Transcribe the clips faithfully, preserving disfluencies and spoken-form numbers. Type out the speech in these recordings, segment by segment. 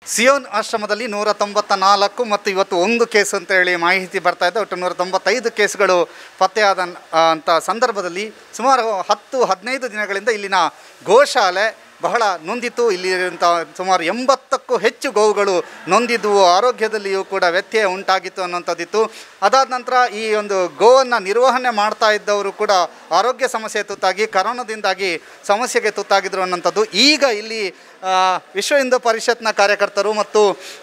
ಸಿಯೋನ್ ಆಶ್ರಮದಲ್ಲಿ ನೂರ ತೊಂಬತ್ತ ನಾಲ್ಕು ಮತ್ತು ಇವತ್ತು ಒಂದು ಕೇಸ್ ಅಂತೇಳಿ ಮಾಹಿತಿ ಬರ್ತಾ ಇದೆ. ಒಟ್ಟು ನೂರ ತೊಂಬತ್ತೈದು ಕೇಸ್ಗಳು ಪತ್ತೆಯಾದ ಅಂಥ ಸಂದರ್ಭದಲ್ಲಿ ಸುಮಾರು ಹತ್ತು ಹದಿನೈದು ದಿನಗಳಿಂದ ಇಲ್ಲಿನ ಗೋಶಾಲೆ ಬಹಳ ನೊಂದಿತ್ತು. ಇಲ್ಲಿರುವಂಥ ಸುಮಾರು ಎಂಬತ್ತಕ್ಕೂ ಹೆಚ್ಚು ಗೋವುಗಳು ನೊಂದಿದ್ವು, ಆರೋಗ್ಯದಲ್ಲಿಯೂ ಕೂಡ ವ್ಯತ್ಯಯ ಉಂಟಾಗಿತ್ತು ಅನ್ನೋಂಥದ್ದಿತ್ತು. ಅದಾದ ನಂತರ ಈ ಒಂದು ಗೋವನ್ನು ನಿರ್ವಹಣೆ ಮಾಡ್ತಾ ಇದ್ದವರು ಕೂಡ ಆರೋಗ್ಯ ಸಮಸ್ಯೆ ತುತ್ತಾಗಿ ಕರೋನಾದಿಂದಾಗಿ ಸಮಸ್ಯೆಗೆ ತುತ್ತಾಗಿದ್ರು ಅನ್ನೋಂಥದ್ದು. ಈಗ ಇಲ್ಲಿ ವಿಶ್ವ ಹಿಂದೂ ಪರಿಷತ್ನ ಕಾರ್ಯಕರ್ತರು ಮತ್ತು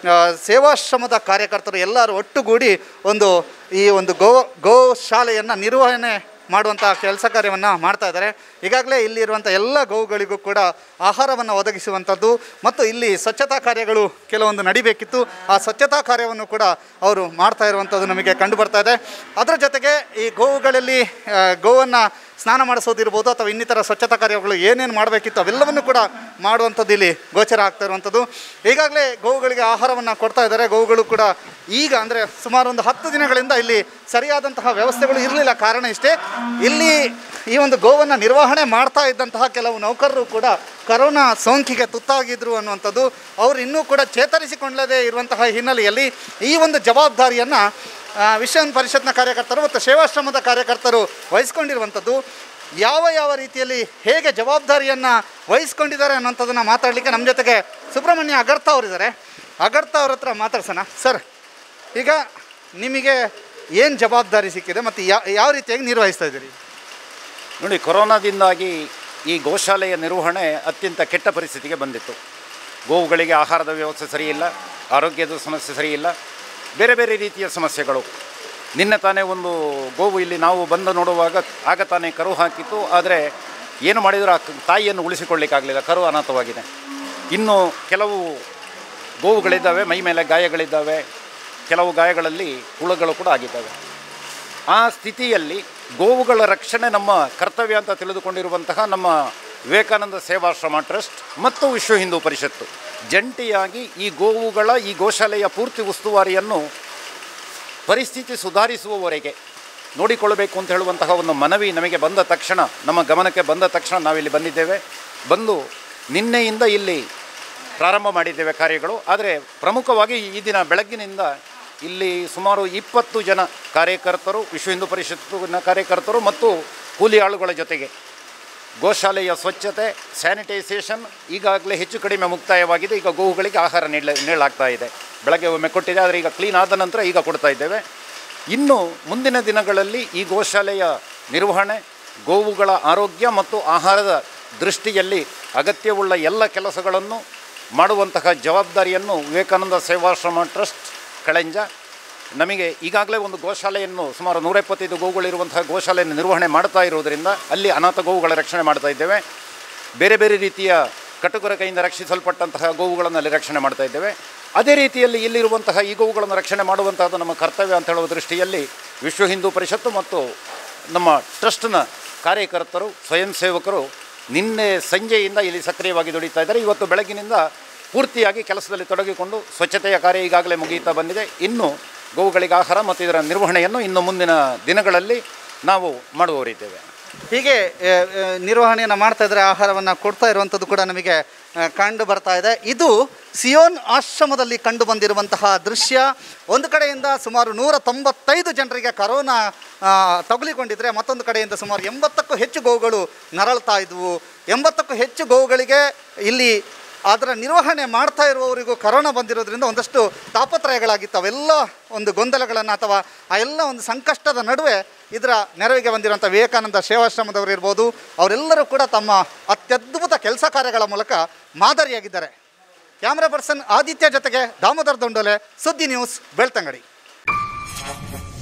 ಸೇವಾಶ್ರಮದ ಕಾರ್ಯಕರ್ತರು ಎಲ್ಲರೂ ಒಟ್ಟುಗೂಡಿ ಒಂದು ಈ ಒಂದು ಗೋ ಗೋಶಾಲೆಯನ್ನು ನಿರ್ವಹಣೆ ಮಾಡುವಂಥ ಕೆಲಸ ಕಾರ್ಯವನ್ನು ಮಾಡ್ತಾ ಇದ್ದಾರೆ. ಈಗಾಗಲೇ ಇಲ್ಲಿರುವಂಥ ಎಲ್ಲ ಗೋವುಗಳಿಗೂ ಕೂಡ ಆಹಾರವನ್ನು ಒದಗಿಸುವಂಥದ್ದು ಮತ್ತು ಇಲ್ಲಿ ಸ್ವಚ್ಛತಾ ಕಾರ್ಯಗಳು ಕೆಲವೊಂದು ನಡಿಬೇಕಿತ್ತು. ಆ ಸ್ವಚ್ಛತಾ ಕಾರ್ಯವನ್ನು ಕೂಡ ಅವರು ಮಾಡ್ತಾ ಇರುವಂಥದ್ದು ನಮಗೆ ಕಂಡು ಬರ್ತಾ ಇದೆ. ಅದರ ಜೊತೆಗೆ ಈ ಗೋವುಗಳಲ್ಲಿ ಗೋವನ್ನು ಸ್ನಾನ ಮಾಡಿಸೋದಿರ್ಬೋದು ಅಥವಾ ಇನ್ನಿತರ ಸ್ವಚ್ಛತಾ ಕಾರ್ಯಗಳು ಏನೇನು ಮಾಡಬೇಕಿತ್ತು ಅವೆಲ್ಲವನ್ನು ಕೂಡ ಮಾಡುವಂಥದ್ದು ಇಲ್ಲಿ ಗೋಚರ ಆಗ್ತಾ ಇರುವಂಥದ್ದು. ಈಗಾಗಲೇ ಗೋವುಗಳಿಗೆ ಆಹಾರವನ್ನು ಕೊಡ್ತಾ ಇದ್ದಾರೆ. ಗೋವುಗಳು ಕೂಡ ಈಗ ಅಂದರೆ ಸುಮಾರು ಒಂದು ಹತ್ತು ದಿನಗಳಿಂದ ಇಲ್ಲಿ ಸರಿಯಾದಂತಹ ವ್ಯವಸ್ಥೆಗಳು ಇರಲಿಲ್ಲ. ಕಾರಣ ಇಷ್ಟೇ, ಇಲ್ಲಿ ಈ ಒಂದು ಗೋವನ್ನು ನಿರ್ವಹಣೆ ಮಾಡ್ತಾ ಇದ್ದಂತಹ ಕೆಲವು ನೌಕರರು ಕೂಡ ಕರೋನಾ ಸೋಂಕಿಗೆ ತುತ್ತಾಗಿದ್ರು ಅನ್ನುವಂಥದ್ದು. ಅವರು ಇನ್ನೂ ಕೂಡ ಚೇತರಿಸಿಕೊಳ್ಳದೇ ಇರುವಂತಹ ಹಿನ್ನೆಲೆಯಲ್ಲಿ ಈ ಒಂದು ಜವಾಬ್ದಾರಿಯನ್ನು ವಿಶ್ವ ಹಿಂದೂ ಪರಿಷತ್ನ ಕಾರ್ಯಕರ್ತರು ಮತ್ತು ಸೇವಾಶ್ರಮದ ಕಾರ್ಯಕರ್ತರು ವಹಿಸ್ಕೊಂಡಿರುವಂಥದ್ದು. ಯಾವ ಯಾವ ರೀತಿಯಲ್ಲಿ ಹೇಗೆ ಜವಾಬ್ದಾರಿಯನ್ನು ವಹಿಸ್ಕೊಂಡಿದ್ದಾರೆ ಅನ್ನೋಂಥದ್ದನ್ನು ಮಾತಾಡಲಿಕ್ಕೆ ನಮ್ಮ ಜೊತೆಗೆ ಸುಬ್ರಹ್ಮಣ್ಯ ಅಗರ್ತಾ ಅವರಿದ್ದಾರೆ. ಅಗರ್ತಾ ಅವ್ರ ಹತ್ರ ಮಾತಾಡ್ಸೋಣ. ಸರ್, ಈಗ ನಿಮಗೆ ಏನು ಜವಾಬ್ದಾರಿ ಸಿಕ್ಕಿದೆ ಮತ್ತು ಯಾವ ಯಾವ ರೀತಿಯಾಗಿ ನಿರ್ವಹಿಸ್ತಾ ಇದ್ದೀರಿ? ನೋಡಿ, ಕೊರೋನಾದಿಂದಾಗಿ ಈ ಗೋಶಾಲೆಯ ನಿರ್ವಹಣೆ ಅತ್ಯಂತ ಕೆಟ್ಟ ಪರಿಸ್ಥಿತಿಗೆ ಬಂದಿತ್ತು. ಗೋವುಗಳಿಗೆ ಆಹಾರದ ವ್ಯವಸ್ಥೆ ಸರಿಯಿಲ್ಲ, ಆರೋಗ್ಯದ ಸಮಸ್ಯೆ ಸರಿಯಿಲ್ಲ, ಬೇರೆ ಬೇರೆ ರೀತಿಯ ಸಮಸ್ಯೆಗಳು. ನಿನ್ನೆ ತಾನೇ ಒಂದು ಗೋವು ಇಲ್ಲಿ ನಾವು ಬಂದು ನೋಡುವಾಗ ಆಗ ತಾನೇ ಕರು ಹಾಕಿತ್ತು. ಆದರೆ ಏನು ಮಾಡಿದರೂ ಆ ತಾಯಿಯನ್ನು ಉಳಿಸಿಕೊಳ್ಳಿಕ್ಕಾಗಲಿಲ್ಲ, ಕರು ಅನಾಥವಾಗಿದೆ. ಇನ್ನು ಕೆಲವು ಗೋವುಗಳಿದ್ದಾವೆ, ಮೈ ಮೇಲೆ ಗಾಯಗಳಿದ್ದಾವೆ, ಕೆಲವು ಗಾಯಗಳಲ್ಲಿ ಹುಳುಗಳು ಕೂಡ ಆಗಿದ್ದಾವೆ. ಆ ಸ್ಥಿತಿಯಲ್ಲಿ ಗೋವುಗಳ ರಕ್ಷಣೆ ನಮ್ಮ ಕರ್ತವ್ಯ ಅಂತ ತಿಳಿದುಕೊಂಡಿರುವಂತಹ ನಮ್ಮ ವಿವೇಕಾನಂದ ಸೇವಾಶ್ರಮ ಟ್ರಸ್ಟ್ ಮತ್ತು ವಿಶ್ವ ಹಿಂದೂ ಪರಿಷತ್ತು ಜಂಟಿಯಾಗಿ ಈ ಗೋವುಗಳ ಈ ಗೋಶಾಲೆಯ ಪೂರ್ತಿ ಉಸ್ತುವಾರಿಯನ್ನು ಪರಿಸ್ಥಿತಿ ಸುಧಾರಿಸುವವರೆಗೆ ನೋಡಿಕೊಳ್ಳಬೇಕು ಅಂತ ಹೇಳುವಂತಹ ಒಂದು ಮನವಿ ನಮಗೆ ಬಂದ ತಕ್ಷಣ, ನಮ್ಮ ಗಮನಕ್ಕೆ ಬಂದ ತಕ್ಷಣ ನಾವಿಲ್ಲಿ ಬಂದಿದ್ದೇವೆ. ಬಂದು ನಿನ್ನೆಯಿಂದ ಇಲ್ಲಿ ಪ್ರಾರಂಭ ಮಾಡಿದ್ದೇವೆ ಕಾರ್ಯಗಳು. ಆದರೆ ಪ್ರಮುಖವಾಗಿ ಈ ದಿನ ಬೆಳಗ್ಗಿನಿಂದ ಇಲ್ಲಿ ಸುಮಾರು ಇಪ್ಪತ್ತು ಜನ ಕಾರ್ಯಕರ್ತರು, ವಿಶ್ವ ಹಿಂದೂ ಪರಿಷತ್ತಿನ ಕಾರ್ಯಕರ್ತರು ಮತ್ತು ಕೂಲಿ ಆಳುಗಳ ಜೊತೆಗೆ ಗೋಶಾಲೆಯ ಸ್ವಚ್ಛತೆ, ಸ್ಯಾನಿಟೈಸೇಷನ್ ಈಗಾಗಲೇ ಹೆಚ್ಚು ಕಡಿಮೆ ಮುಕ್ತಾಯವಾಗಿದೆ. ಈಗ ಗೋವುಗಳಿಗೆ ಆಹಾರ ನೀಡಲ ನೀಡಲಾಗ್ತಾ ಇದೆ. ಬೆಳಗ್ಗೆ ಒಮ್ಮೆ ಕೊಟ್ಟಿದೆ, ಆದರೆ ಈಗ ಕ್ಲೀನ್ ಆದ ನಂತರ ಈಗ ಕೊಡ್ತಾ ಇದ್ದೇವೆ. ಇನ್ನು ಮುಂದಿನ ದಿನಗಳಲ್ಲಿ ಈ ಗೋಶಾಲೆಯ ನಿರ್ವಹಣೆ, ಗೋವುಗಳ ಆರೋಗ್ಯ ಮತ್ತು ಆಹಾರದ ದೃಷ್ಟಿಯಲ್ಲಿ ಅಗತ್ಯವುಳ್ಳ ಎಲ್ಲ ಕೆಲಸಗಳನ್ನು ಮಾಡುವಂತಹ ಜವಾಬ್ದಾರಿಯನ್ನು ವಿವೇಕಾನಂದ ಸೇವಾಶ್ರಮ ಟ್ರಸ್ಟ್ ಕಳೆಂಜ ನಮಗೆ ಈಗಾಗಲೇ ಒಂದು ಗೋಶಾಲೆಯನ್ನು ಸುಮಾರು ನೂರ ಎಪ್ಪತ್ತೈದು ಗೋವುಗಳಿರುವಂತಹ ಗೋಶಾಲೆಯನ್ನು ನಿರ್ವಹಣೆ ಮಾಡ್ತಾ ಇರೋದರಿಂದ ಅಲ್ಲಿ ಅನಾಥ ಗೋವುಗಳ ರಕ್ಷಣೆ ಮಾಡ್ತಾ ಇದ್ದೇವೆ. ಬೇರೆ ಬೇರೆ ರೀತಿಯ ಕಟುಕರ ಕೈಯಿಂದ ರಕ್ಷಿಸಲ್ಪಟ್ಟಂತಹ ಗೋವುಗಳನ್ನು ಅಲ್ಲಿ ರಕ್ಷಣೆ ಮಾಡ್ತಾ ಇದ್ದೇವೆ. ಅದೇ ರೀತಿಯಲ್ಲಿ ಇಲ್ಲಿರುವಂತಹ ಈ ಗೋವುಗಳನ್ನು ರಕ್ಷಣೆ ಮಾಡುವಂತಹದ್ದು ನಮ್ಮ ಕರ್ತವ್ಯ ಅಂತ ಹೇಳುವ ದೃಷ್ಟಿಯಲ್ಲಿ ವಿಶ್ವ ಹಿಂದೂ ಪರಿಷತ್ತು ಮತ್ತು ನಮ್ಮ ಟ್ರಸ್ಟ್ನ ಕಾರ್ಯಕರ್ತರು, ಸ್ವಯಂ ಸೇವಕರು ನಿನ್ನೆ ಸಂಜೆಯಿಂದ ಇಲ್ಲಿ ಸಕ್ರಿಯವಾಗಿ ದುಡಿತಾ ಇದ್ದಾರೆ. ಇವತ್ತು ಬೆಳಗಿನಿಂದ ಪೂರ್ತಿಯಾಗಿ ಕೆಲಸದಲ್ಲಿ ತೊಡಗಿಕೊಂಡು ಸ್ವಚ್ಛತೆಯ ಕಾರ್ಯ ಈಗಾಗಲೇ ಮುಗಿಯುತ್ತಾ ಬಂದಿದೆ. ಇನ್ನು ಗೋವುಗಳಿಗೆ ಆಹಾರ ಮತ್ತು ಇದರ ನಿರ್ವಹಣೆಯನ್ನು ಇನ್ನು ಮುಂದಿನ ದಿನಗಳಲ್ಲಿ ನಾವು ಮಾಡುವವರಿದ್ದೇವೆ. ಹೀಗೆ ನಿರ್ವಹಣೆಯನ್ನು ಮಾಡ್ತಾ ಇದ್ದರೆ, ಆಹಾರವನ್ನು ಕೊಡ್ತಾ ಇರುವಂಥದ್ದು ಕೂಡ ನಮಗೆ ಕಂಡು ಬರ್ತಾ ಇದೆ. ಇದು ಸಿಯೋನ್ ಆಶ್ರಮದಲ್ಲಿ ಕಂಡು ಬಂದಿರುವಂತಹ ದೃಶ್ಯ. ಒಂದು ಕಡೆಯಿಂದ ಸುಮಾರು ನೂರ ತೊಂಬತ್ತೈದು ಜನರಿಗೆ ಕರೋನಾ ತಗುಲಿಕೊಂಡಿದ್ರೆ, ಮತ್ತೊಂದು ಕಡೆಯಿಂದ ಸುಮಾರು ಎಂಬತ್ತಕ್ಕೂ ಹೆಚ್ಚು ಗೋವುಗಳು ನರಳ್ತಾ ಇದ್ವು. ಎಂಬತ್ತಕ್ಕೂ ಹೆಚ್ಚು ಗೋವುಗಳಿಗೆ ಇಲ್ಲಿ ಅದರ ನಿರ್ವಹಣೆ ಮಾಡ್ತಾ ಇರುವವರಿಗೂ ಕರೋನಾ ಬಂದಿರೋದ್ರಿಂದ ಒಂದಷ್ಟು ತಾಪತ್ರಯಗಳಾಗಿತ್ತು. ಅವೆಲ್ಲ ಒಂದು ಗೊಂದಲಗಳನ್ನು ಅಥವಾ ಆ ಎಲ್ಲ ಒಂದು ಸಂಕಷ್ಟದ ನಡುವೆ ಇದರ ನೆರವಿಗೆ ಬಂದಿರುವಂಥ ವಿವೇಕಾನಂದ ಸೇವಾಶ್ರಮದವರು ಇರ್ಬೋದು, ಅವರೆಲ್ಲರೂ ಕೂಡ ತಮ್ಮ ಅತ್ಯದ್ಭುತ ಕೆಲಸ ಕಾರ್ಯಗಳ ಮೂಲಕ ಮಾದರಿಯಾಗಿದ್ದಾರೆ. ಕ್ಯಾಮ್ರಾ ಪರ್ಸನ್ ಆದಿತ್ಯ ಜೊತೆಗೆ ದಾಮೋದರ್ ದೊಂಡೋಲೆ, ಸುದ್ದಿ ನ್ಯೂಸ್, ಬೆಳ್ತಂಗಡಿ.